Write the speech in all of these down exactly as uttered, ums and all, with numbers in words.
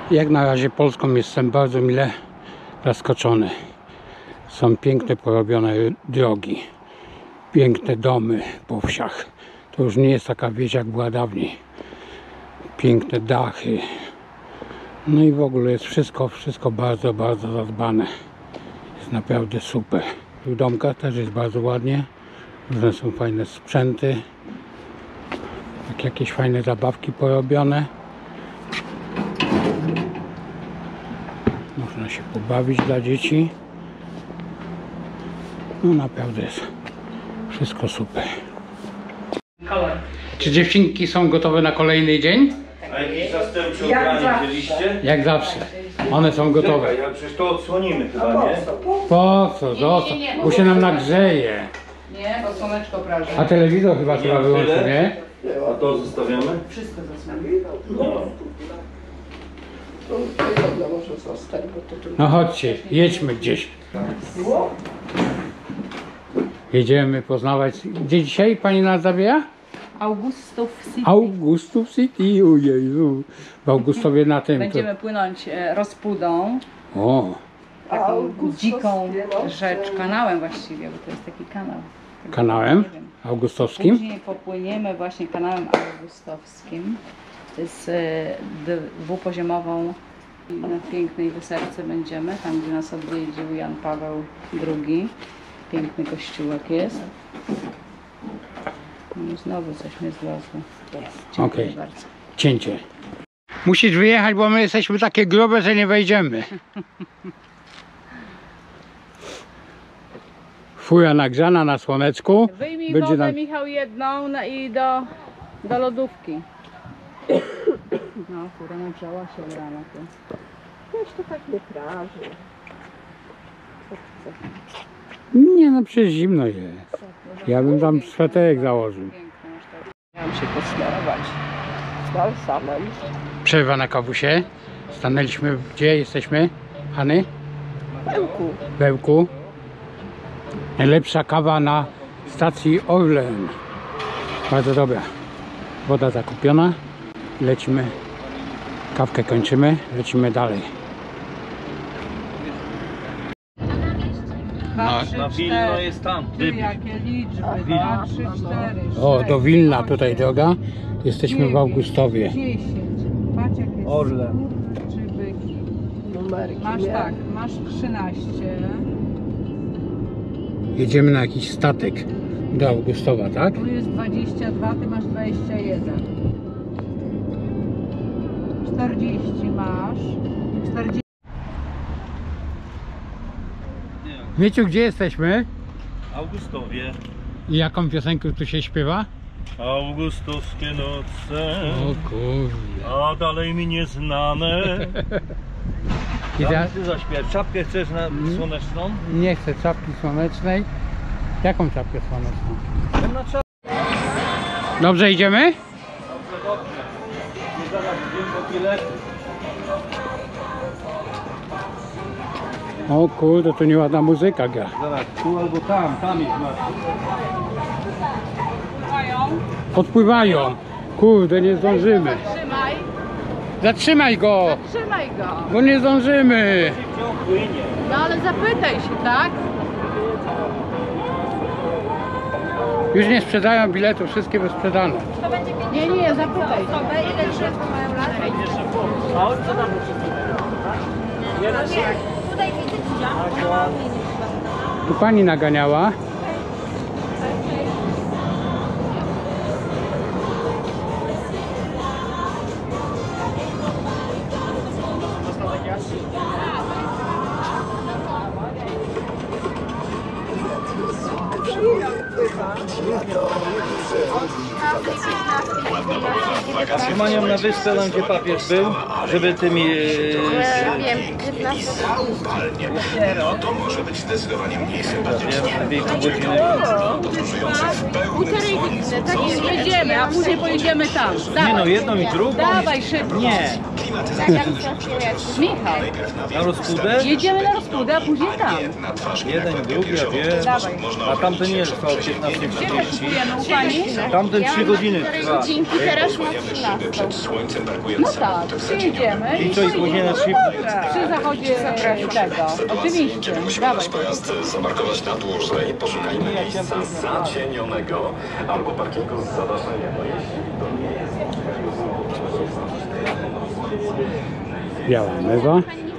Jak na razie Polską jestem bardzo mile zaskoczony. Są piękne porobione drogi, piękne domy po wsiach. To już nie jest taka wieś jak była dawniej. Piękne dachy. No i w ogóle jest wszystko, wszystko bardzo, bardzo zadbane. Jest naprawdę super. W domkach też jest bardzo ładnie. Różne są fajne sprzęty. Tak jakieś fajne zabawki porobione. Można się pobawić dla dzieci. No naprawdę jest wszystko super. Czy dziewczynki są gotowe na kolejny dzień? A jakiś zastępczy ubranie wzięliście? Jak zawsze. One są gotowe. Czekaj, ale przecież to odsłonimy chyba, nie? Po co? Zostaw. Bo się nam nagrzeje. Nie, bo słoneczko praży. A telewizor chyba trzeba wyłączyć, nie? A to zostawiamy? Wszystko zasłonię. No chodźcie, jedźmy gdzieś. Jedziemy poznawać. Gdzie dzisiaj pani nas zabiera? Augustów City. Augustów City, ojej. W Augustowie na tym. Będziemy płynąć e, rozpudą. O. Taką dziką rzecz, kanałem właściwie, bo to jest taki kanał. Kanałem augustowskim. Później popłyniemy właśnie kanałem augustowskim z e, dwupoziomową. Na pięknej Wysepce będziemy, tam gdzie nas odwiedził Jan Paweł drugi. Piękny kościółek jest. No znowu coś mnie zlazło. Dziękuję Okej. bardzo. Cięcie. Musisz wyjechać, bo my jesteśmy takie grube, że nie wejdziemy. Fura nagrzana na słoneczku. Wyjmij Będzie wodę, nam... Michał, jedną no i do, do lodówki. No, fura nagrzała się od rana. Wiesz, to tak nie praży. Nie no, przecież zimno jest. Ja bym tam sweterek założył. Miałam się posmarować. Balsamem. Przerwa na kawusie. Stanęliśmy, gdzie jesteśmy? Hany? Pełku. W Bełku. Najlepsza kawa na stacji Orlen. Bardzo dobra. Woda zakupiona. Lecimy. Kawkę kończymy. Lecimy dalej. Dwa, trzy, Na Wilno cztery. jest tam. Ty, jakie liczby? Dwa, trzy, cztery, O, sześć, do Wilna tutaj droga. Jesteśmy w Augustowie. dziesięć. Patrz jakie jest Orlen. skurczybyki. Numerki. Masz nie? tak, masz trzynaście. Jedziemy na jakiś statek do Augustowa, tak? Tu jest dwadzieścia dwa, ty masz dwadzieścia jeden. czterdzieści masz. czterdzieści. Mieciu, gdzie jesteśmy? Augustowie. I jaką piosenkę tu się śpiewa? Augustowskie noce. O kurde. A dalej mi nieznane. I Ja teraz ty zaśpiew. Czapkę chcesz na słoneczną? nie chcę czapki słonecznej. Jaką czapkę słoneczną? Ja na czapkę. Dobrze, idziemy? Dobrze, dobrze. I zaraz wiem po bilety. O kurde, to nieładna muzyka gra. Zaraz, tu albo tam, tam jest masz. Podpływają. Kurde, nie zdążymy. Trzymaj, Zatrzymaj go, trzymaj go. bo nie zdążymy. Szybciej płynie. No ale zapytaj się, tak? Już nie sprzedają biletów, wszystkie wysprzedane. Nie, nie, zapytaj się. A on co tam musi? Tutaj widzę Tu pani naganiała. Chyba nią na wyspę, tam gdzie papież był, żeby tymi... Wiem, piętnaście. To może być zdecydowanie mniej sympatyczne. Lepiej pół godziny. Półtorej godziny, tak jest. Jedziemy, a później pojedziemy tam. Nie Dawaj, no, jedną i drugą. dawaj szybko. Nie. Michał, Na rozpudę? jedziemy na rozpudę, a później tam. Jeden, drugi, ja wiem. Dawaj. A tamten nie trwał piętnaście Gdzie my trzydzieści. kupujemy u pani? Tamten trzy godziny trwa. Godzinki teraz ma Szyby przed słońcem, brakuje No na tak, samochodach zacienionych przyjedziemy I co, i później na szybko? przy zachodzie tego. Oczywiście, Musimy dawaj. nasz pojazd zaparkować na dłużej. Poszukajmy miejsca zacienionego albo parkingu z zadaszeniem. No jeśli to nie jest Biała mewa.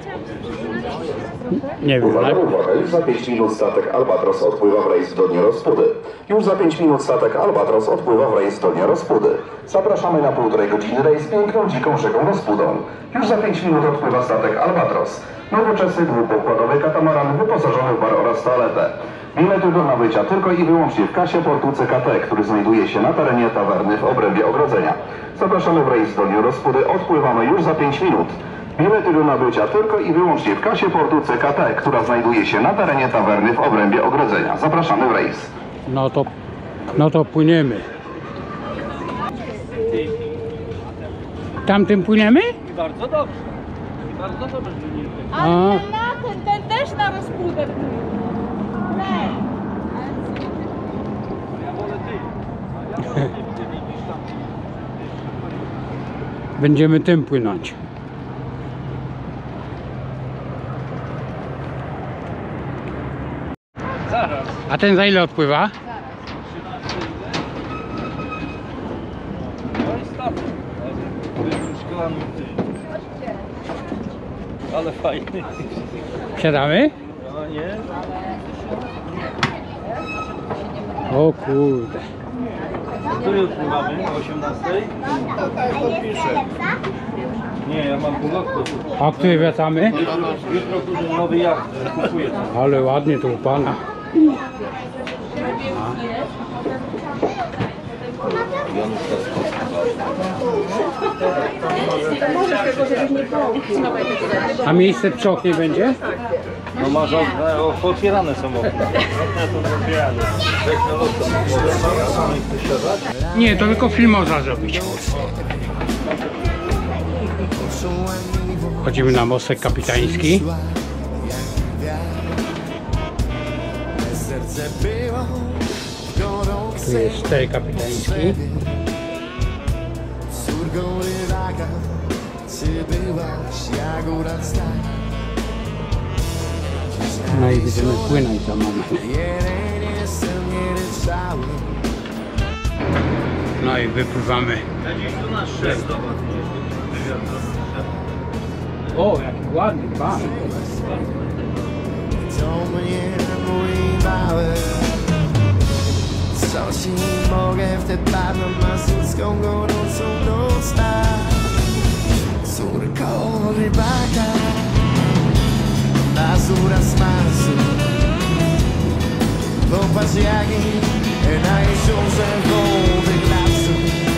Nie wiem, Uwaga, ale uwaga, już za pięć minut statek Albatros odpływa w rejs do Nierozpudy. Już za pięć minut statek Albatros odpływa w rejs do Nierozpudy. Zapraszamy na półtorej godziny rejs piękną, dziką rzeką Rozpudą. Już za pięć minut odpływa statek Albatros. Nowoczesny, dwupokładowy katamaran wyposażony w bar oraz toaletę. Bilety do nabycia tylko i wyłącznie w kasie portu C K T, który znajduje się na terenie tawerny w obrębie ogrodzenia. Zapraszamy w rejs do Nierozpudy, odpływamy już za pięć minut. Bilety do nabycia tylko i wyłącznie w kasie portu C K T, która znajduje się na terenie tawerny w obrębie ogrodzenia. Zapraszamy w rejs. no to, no to płyniemy. Tamtym płyniemy? Bardzo dobrze. Bardzo dobrze, że nie A, Ale ten na ten, ten też na rozpółkę płynie. Ja wolę ty. Ja wolę ty, ty widzisz tam. będziemy tym płynąć. Zaraz. A ten za ile odpływa? No i statek. Szklany ty. Ale fajny. Wsiadamy? No nie? O kurde. Który odpływamy? O osiemnastej? Nie, ja mam półlotko. A który wracamy? Jutro kurzyn nowy jacht kupuję. Ale ładnie tu u pana. A miejsce przy oknie będzie? No masz okna, o, otwierane są okna. Okna są otwierane. Nie, to tylko filmoza zrobić. Chodzimy na mostek kapitański. Tu jest ster kapitański. No i będziemy płynąć za moment. No i wypływamy. O, jaki ładny pan. Co ci mogę w tę parną masurską gorącą noc dać? Córko rybaka, Mazura z Marsu. Popatrz jaki na jeziorze wody lasu.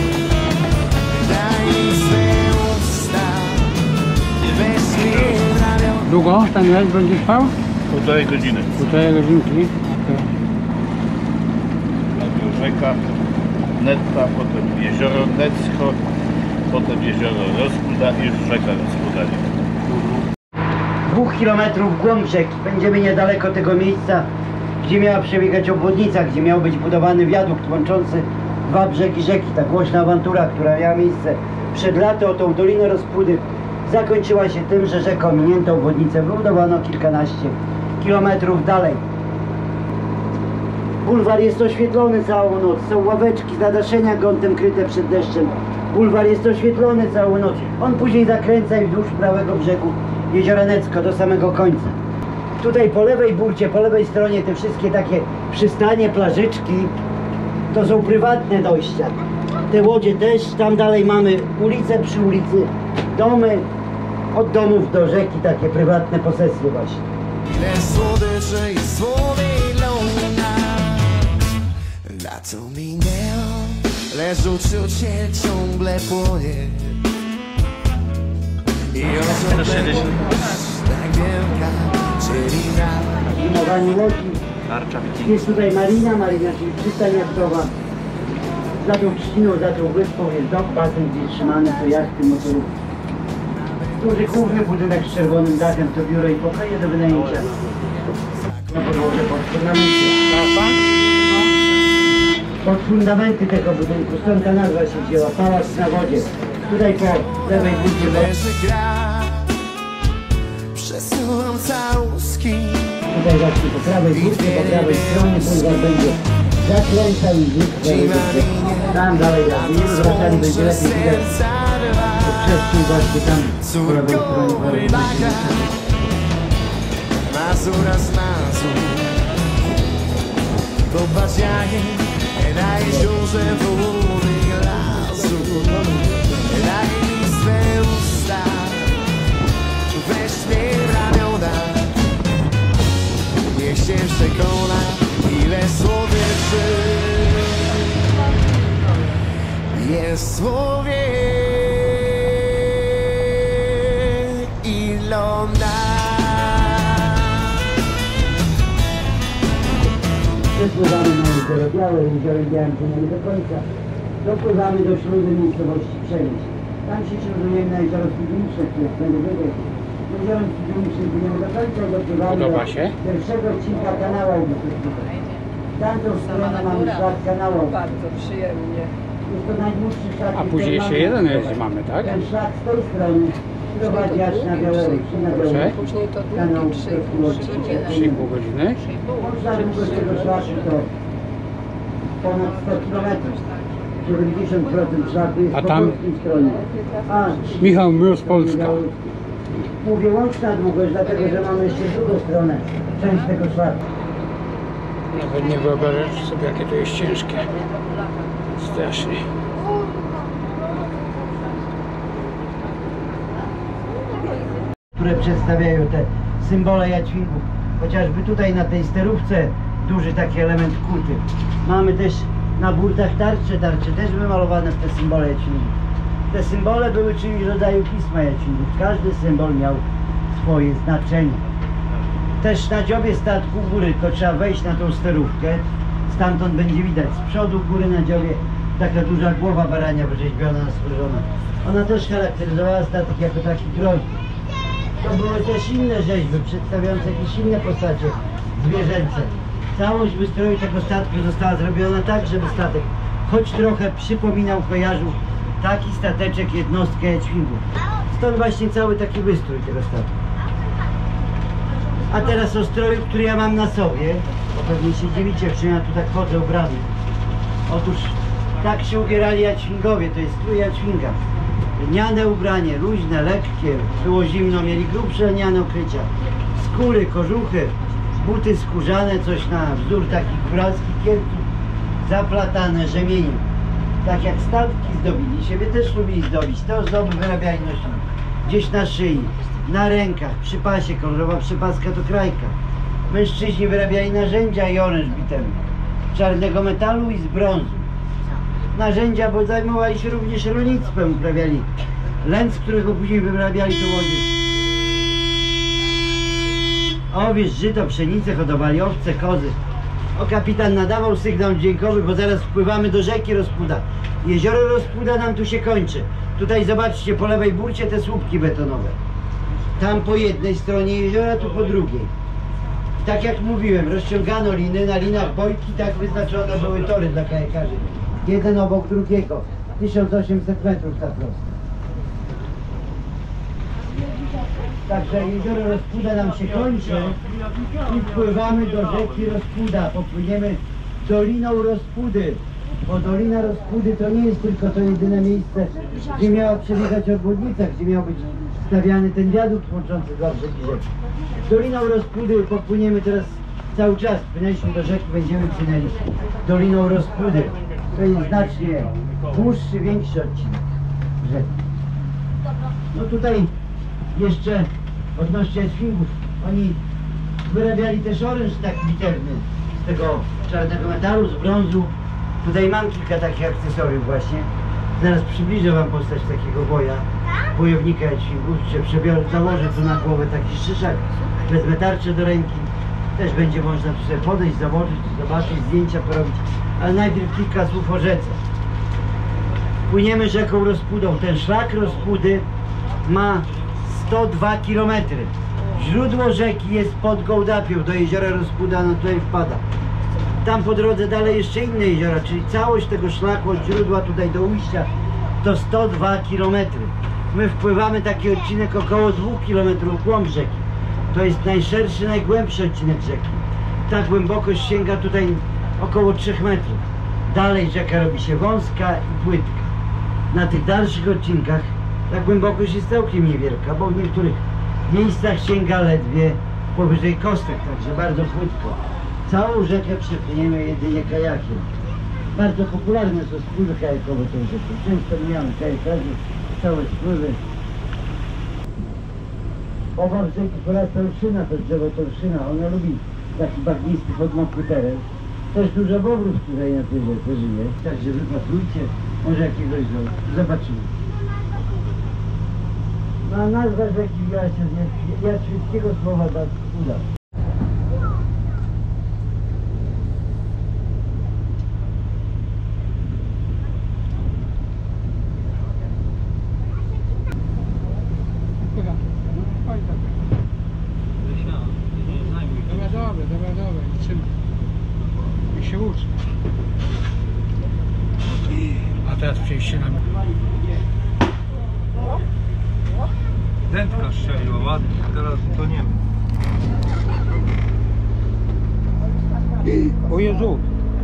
Daj mi swe usta, weź mnie w ramię. Długo ten rejs będzie trwał? Półtorej godziny. Półtorej godzinki. Najpierw rzeka Netta, potem jezioro Necko, potem jezioro Rozpuda i już rzeka Rozpuda. Dwóch kilometrów w głąb rzeki. Będziemy niedaleko tego miejsca, gdzie miała przebiegać obwodnica, gdzie miał być budowany wiadukt łączący dwa brzegi rzeki. Ta głośna awantura, która miała miejsce przed laty o tą Dolinę Rozpudy, zakończyła się tym, że rzekę ominięto, obwodnicę wybudowano kilkanaście kilometrów dalej. Bulwar jest oświetlony całą noc, są ławeczki z nadaszenia gruntem kryte przed deszczem. Bulwar jest oświetlony całą noc. On później zakręca i wzdłuż prawego brzegu jeziora Necko do samego końca. Tutaj po lewej burcie, po lewej stronie te wszystkie takie przystanie, plażyczki, to są prywatne dojścia. Te łodzie też, tam dalej mamy ulicę przy ulicy, domy, od domów do rzeki, takie prywatne posesje właśnie. Ile słodyczy i słowilona. Lato minęło, lecz uczucie ciągle płonie. I oto tak wielka, czyli na Zimowanie łodzi. Jest tutaj marina, marina czyli przystań jachtowa. Za tą trzciną, za tą wyspą jest dok, basen, gdzie trzymane to jachty, motorówki. Duży główny budynek z czerwonym dachem, to biuro i pokoje do wynajęcia. Na podłodze pod ornamenty. pod fundamenty tego budynku, stąd ta nazwa się wzięła, Pałac na wodzie. Tutaj po lewej budzie leży gra, przesuwam całuski. Tutaj właśnie po prawej budzie, po prawej stronie bulwar będzie zakręcał i znikł. Tam dalej, jak nie wracali, będzie lepiej widać przestrzeń właśnie tam po lewej stronie. Mazura z Mazur, popatrz jak na jeziorze wody lazur, daj mi swe usta, weź mnie w ramiona, niech się przekona, ile słodyczy jest w słowie Ilona. Przepływamy na jezioro Białe, jeziorem Białym płyniemy do końca. Dopływamy do śródy miejscowości Przemyśl. Tam się śródujemy na jezioro Studzieniczne, które jest najwyżej. Jeziorem Studzienicznym płyniemy do końca i dopływamy Podoba do się? pierwszego odcinka kanału Augustowskiego. Tamtą stronę mamy szlak kanału. Bardzo przyjemnie. Jest to najdłuższy szlak. A później jeszcze jeden jest, mamy, tak? Ten szlak z tej strony prowadzi aż na Białoruś. Na Białoruś. Później to Kanał długi, trzy trzy i pół godziny. Można długość tego szlaku to ponad sto kilometrów. dziewięćdziesiąt procent szlaku jest A po tam? polskiej stronie. A Michał Mróz, Polska. Mówię łączna długość, dlatego że mamy jeszcze drugą stronę, część tego szlaku. Nawet nie wyobrażasz sobie, jakie to jest ciężkie. Strasznie. Które przedstawiają te symbole jadźwingów. Chociażby tutaj na tej sterówce duży taki element kulty. Mamy też na burtach tarcze, tarcze też wymalowane w te symbole jadźwingów. Te symbole były czymś w rodzaju pisma jadźwingów. Każdy symbol miał swoje znaczenie. Też na dziobie statku góry to trzeba wejść na tą sterówkę. Stamtąd będzie widać z przodu góry na dziobie taka duża głowa barania wyrzeźbiona, stworzona. Ona też charakteryzowała statek jako taki groźny. To były też inne rzeźby przedstawiające jakieś inne postacie zwierzęce. Całość wystroju tego statku została zrobiona tak, żeby statek choć trochę przypominał, kojarzył taki stateczek, jednostkę jadźwingów. Stąd właśnie cały taki wystrój tego statku. A teraz o stroju, który ja mam na sobie, bo pewnie się dziwicie, w czym ja tu tak chodzę ubrany. Otóż tak się ubierali jadźwingowie, to jest strój jadźwinga. Lniane ubranie, luźne, lekkie, było zimno, mieli grubsze lniane okrycia, skóry, kożuchy, buty skórzane, coś na wzór takich góralskich kielców, zaplatane rzemieniem. Tak jak statki zdobili, siebie też lubili zdobić, te ozdoby wyrabiali nosili gdzieś na szyi, na rękach, przy pasie, kolorowa przypaska to krajka. Mężczyźni wyrabiali narzędzia i oręż bitewny, czarnego metalu i z brązu. Narzędzia, bo zajmowali się również rolnictwem, uprawiali lęc, z którego później wyrabiali to łodzie. Owiec, żyto, pszenicę, hodowali owce, kozy. O, kapitan nadawał sygnał dźwiękowy, bo zaraz wpływamy do rzeki Rozpuda. Jezioro Rozpuda nam tu się kończy. Tutaj zobaczcie po lewej burcie te słupki betonowe. Tam po jednej stronie jeziora, tu po drugiej. Tak jak mówiłem, rozciągano liny, na linach bojki tak wyznaczone były tory dla kajakarzy. Jeden obok drugiego. tysiąc osiemset metrów ta prosta. Także jezioro Rozpuda nam się kończy i wpływamy do rzeki Rozpuda. Popłyniemy Doliną Rozpudy. Bo Dolina Rozpudy to nie jest tylko to jedyne miejsce, gdzie miała przebiegać obwodnica, gdzie miał być stawiany ten wiadukt łączący dwa brzegi rzeki. Doliną Rozpudy popłyniemy teraz cały czas. Płynęliśmy do rzeki, będziemy płynęli Doliną Rozpudy. To jest znacznie dłuższy, większy odcinek rzeki. No tutaj jeszcze odnośnie jadźwingów, oni wyrabiali też oręż taki bitewny z tego czarnego metalu, z brązu. Tutaj mam kilka takich akcesoriów właśnie. Zaraz przybliżę wam postać takiego boja, bojownika jadźwingów. Się przebiorę, założę tu na głowę taki szyszak, wezmę tarczę do ręki. Też będzie można tu sobie podejść, założyć, zobaczyć, zdjęcia porobić. Ale najpierw kilka słów o rzece. Płyniemy rzeką Rozpudą. Ten szlak Rozpudy ma sto dwa kilometry. Źródło rzeki jest pod Gołdapią, do jeziora Rozpuda, no tutaj wpada. Tam po drodze dalej jeszcze inne jeziora, czyli całość tego szlaku od źródła tutaj do ujścia to sto dwa kilometry. My wpływamy taki odcinek około dwóch kilometrów w głąb rzeki. To jest najszerszy, najgłębszy odcinek rzeki. Ta głębokość sięga tutaj około trzech metrów. Dalej rzeka robi się wąska i płytka. Na tych dalszych odcinkach ta głębokość jest całkiem niewielka, bo w niektórych miejscach sięga ledwie powyżej kostek, także bardzo płytko. Całą rzekę przepłyniemy jedynie kajakiem. Bardzo popularne są spływy kajakowe tą rzeką. Często mijamy kajakarzy, całe spływy. Obok rzeki pora torszyna, to drzewo torszyna, ona lubi taki bagnisty, podmokły teren. Też dużo bobrów tutaj na tej rzece żyje, także wypatrujcie, może jakiegoś zobaczymy. No a nazwa rzeki wzięła się z jadrzymskiego słowa uda. Dobra, dobra, dobra, dobra. I się uczy. A teraz przejście na mnie. Dętka strzeliła ładnie, teraz toniemy. O Jezu!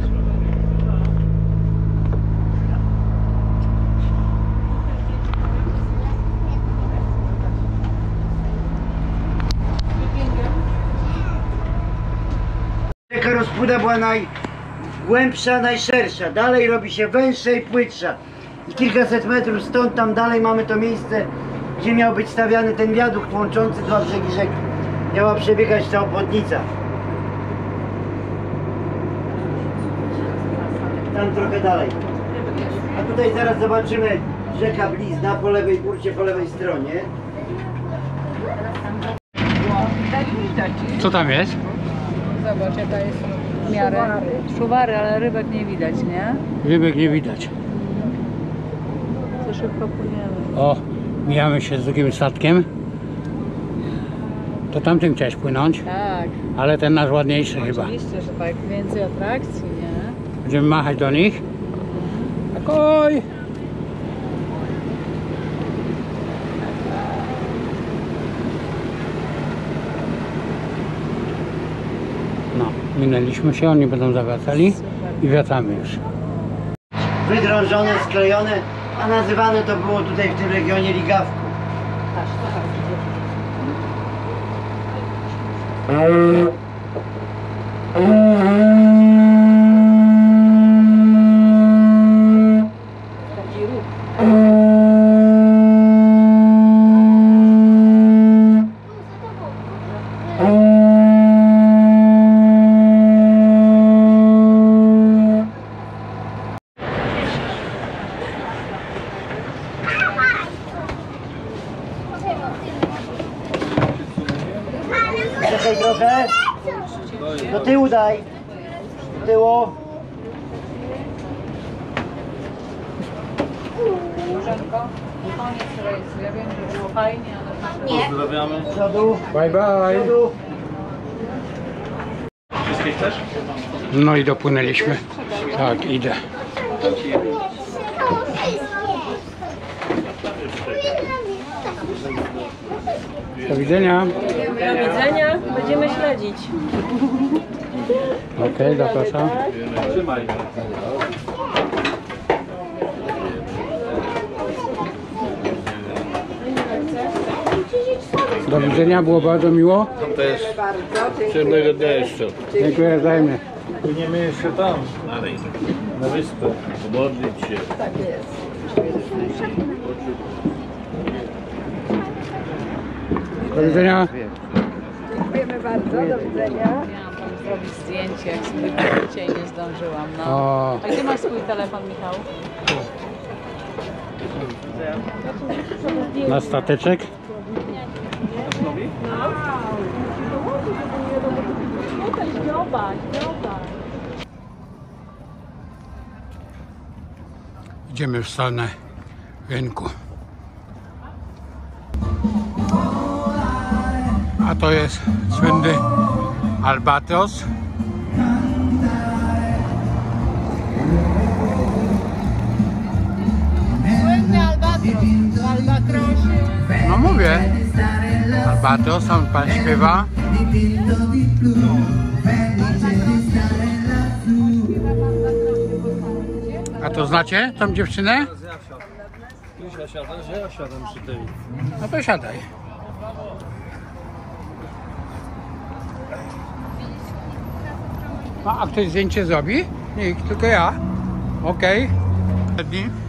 Rzeka Rozpuda była najgłębsza, najszersza. Dalej robi się węższa i płytsza. I kilkaset metrów stąd, tam dalej mamy to miejsce, gdzie miał być stawiany ten wiadukt łączący dwa brzegi rzeki. Miała przebiegać ta obwodnica. Tam trochę dalej. A tutaj zaraz zobaczymy rzeka Blizna po lewej burcie, po lewej stronie. Co tam jest? Zobacz, jaka jest w miarę. Szuwary, ale rybek nie widać, nie? Rybek nie widać. Co szybko płyniemy. O, mijamy się z drugim statkiem. To tamtym chciałeś płynąć, Tak, ale ten nasz ładniejszy chyba. oczywiście, że tak. Więcej atrakcji, nie? Będziemy machać do nich. Akoj! No, minęliśmy się, oni będą zawracali i wracamy już. Wydrążone, sklejone, a nazywane to było tutaj w tym regionie ligawką. Czekaj trochę. Do tyłu daj. Do tyłu. Bożenko, koniec rejsu. Ja wiem, że było fajnie, ale... Pozdrawiamy. Do przodu. Bye bye! Do przodu. Wszystkie chcesz? No i dopłynęliśmy. Tak, idę. Do widzenia. Do widzenia, będziemy śledzić. Okej, okay, zapraszam. Trzymaj. Do widzenia, było bardzo miło. To jest przyjemnego dnia jeszcze. Dziękuję wzajemnie. Płyniemy jeszcze tam, dalej, na wyspę, pomodlić się. Tak jest. Do widzenia. Dziękujemy bardzo, do widzenia. Miałam tam zrobić zdjęcie, jak sobie wrócicie i nie zdążyłam. No. O. A gdzie masz swój telefon, Michał? Na stateczek. Tutaj śpiowa, śpiowa. Idziemy w stronę rynku. A to jest słynny Albatros. mówię. Albatros, on pan śpiewa. A to znacie tą dziewczynę? Ja siadam, że ja siadam przy tej. No to siadaj. No, a ktoś zdjęcie zrobi? Nikt, tylko ja. Okej. Okay.